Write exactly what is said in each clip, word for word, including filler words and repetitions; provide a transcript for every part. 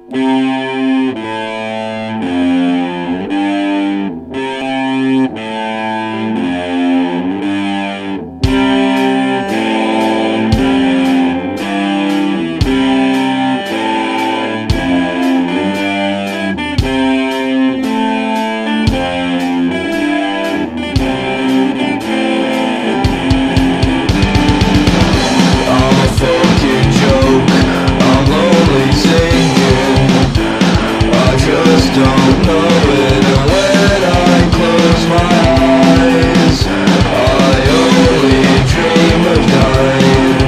Don't know it, and when I close my eyes, I only dream of dying.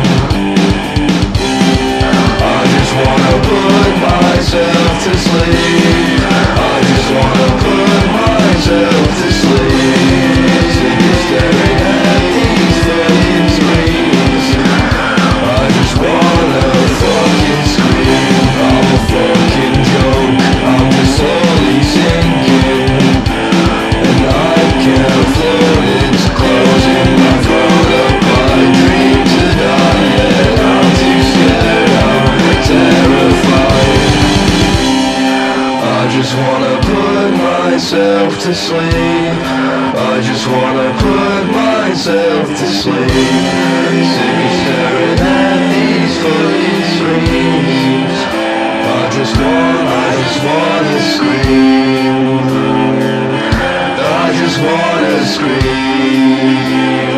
I just wanna put myself to sleep. I just wanna put myself to sleep. Staring at these fucking screens, I just wanna fucking scream. I'm a fucking joke, I'm just slowly sinking, and I can't float, it's closing my throat up. I dream to die, yet I'm too scared, I'm terrified. I just wanna put myself to sleep. I just wanna put myself to sleep. Sick of staring at these fucking screens. I just want, I just wanna scream. I just wanna scream.